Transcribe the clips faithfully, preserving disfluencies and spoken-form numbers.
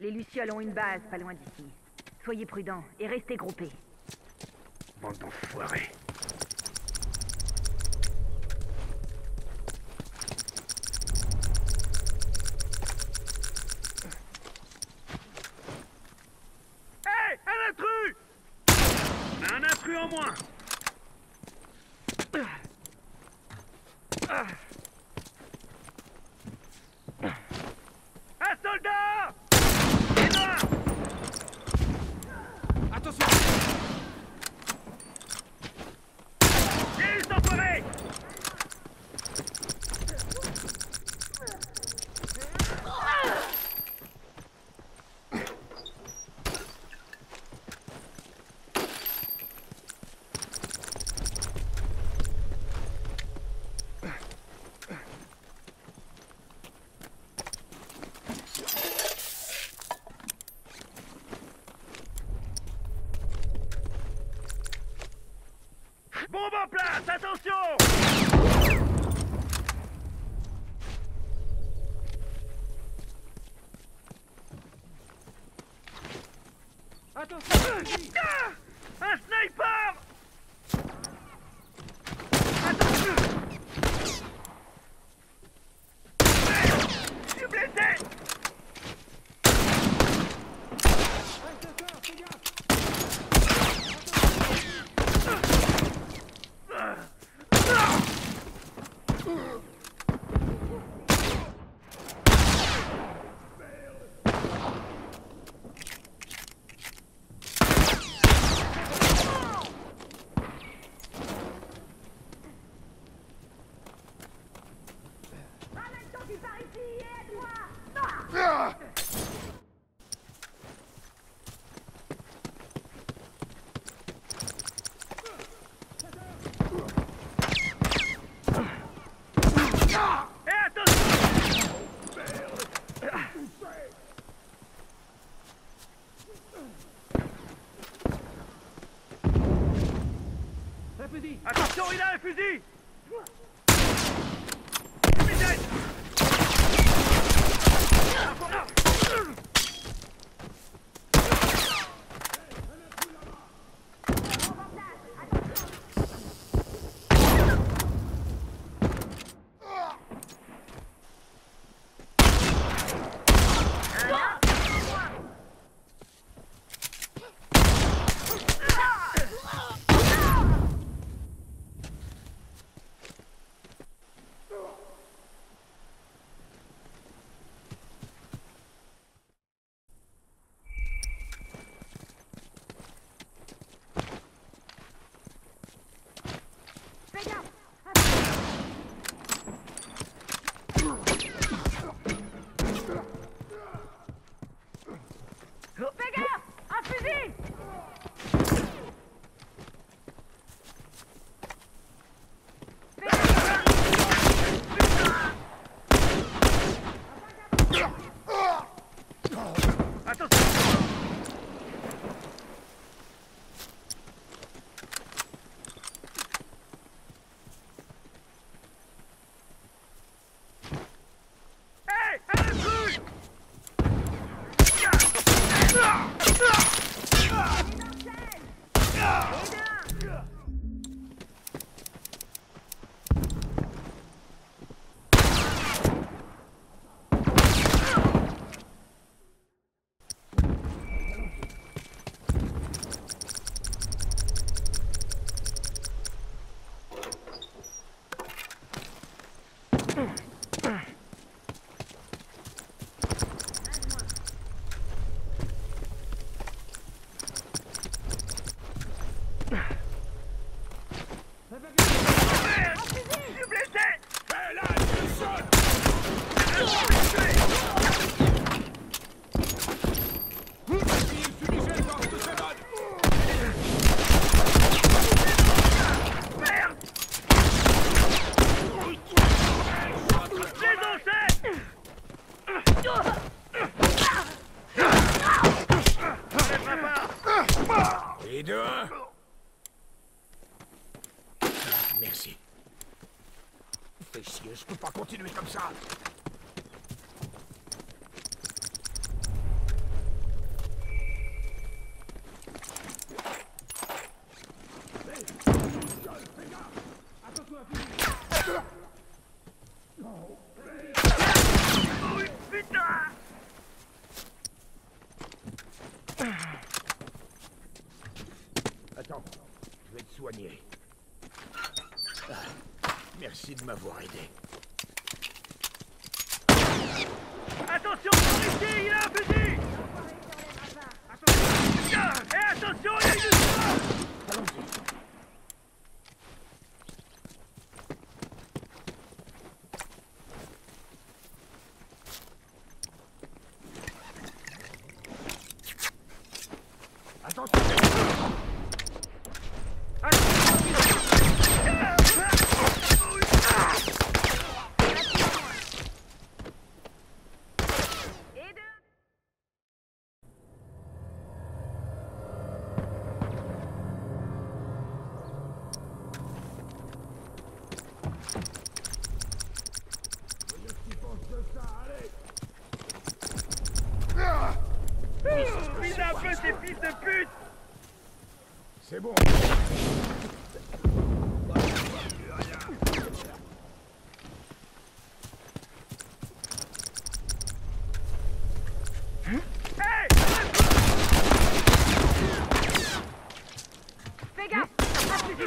Les Lucioles ont une base pas loin d'ici. Soyez prudents et restez groupés. Bande d'enfoirés. Hé, un intrus! Un intrus en moins! Un soldat! Et là! Attention! J'ai eu cet enfoiré! Bombe en place, attention! Attention! Ah! Un sniper! Attention! Je suis blessé! Attention, il a un fusil! Capitaine! Et de un. Merci. Fais chier, je peux pas continuer comme ça. soigner. Ah, merci de m'avoir aidé. Attention, par ici, il a un fusil! Attention! Et attention, il y a une histoire! Allons-y. Vise un peu ces fils de pute! C'est bon. Hey! Fais gaffe! Ça passe plus vite.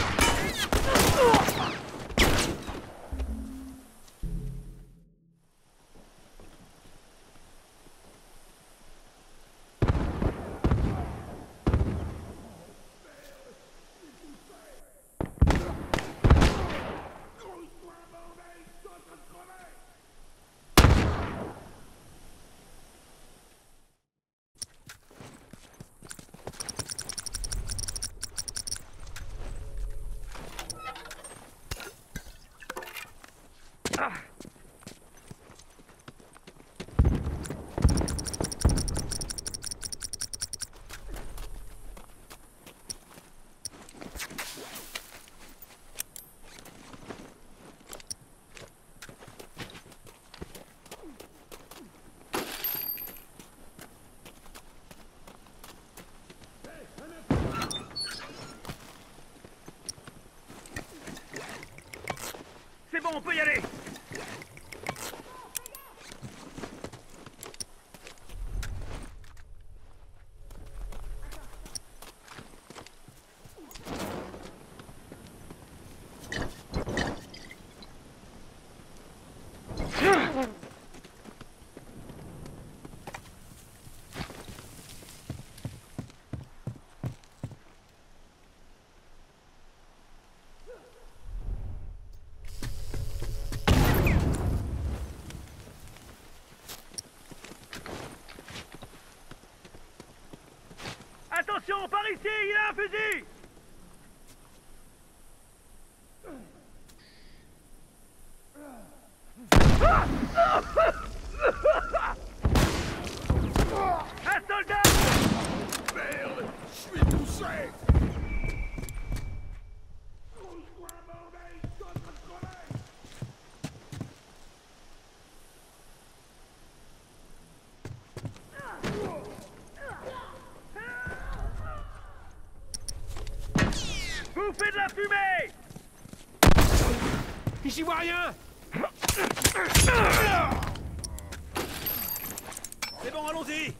C'est bon, on peut y aller! Attention, par ici, il a un fusil! Un soldat! Merde, je suis touché. Vous faites de la fumée! J'y vois rien. C'est bon, allons-y!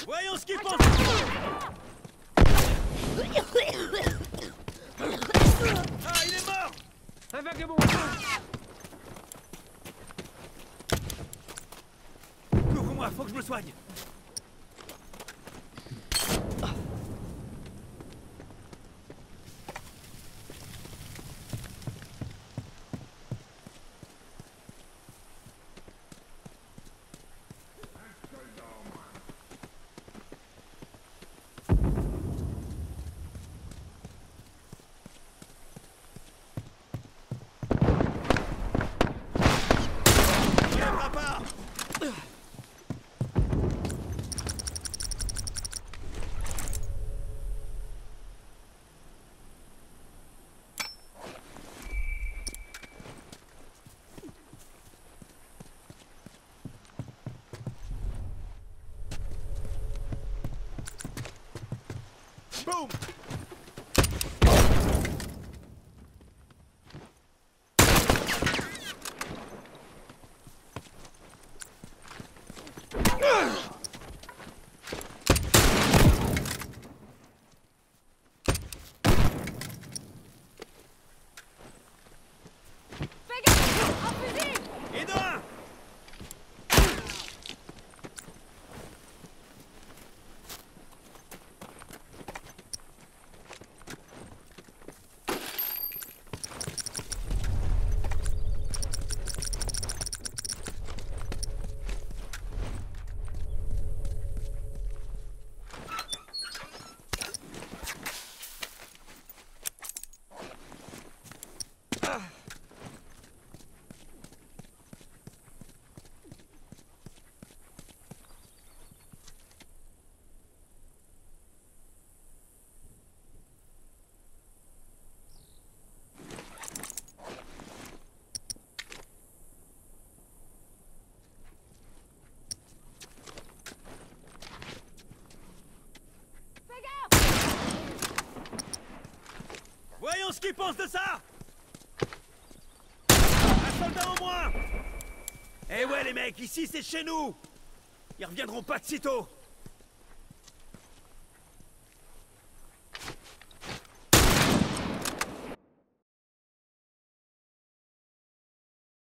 Voyons ce qu'ils pensent. Ah, il est mort. Un vagabond! Couvre-moi, faut que je me soigne. Boum! Fais gaffe! Un fusil! Et de un! Voyons ce qu'ils pensent de ça. Un soldat en moins. Eh ouais les mecs, ici c'est chez nous. Ils reviendront pas de sitôt.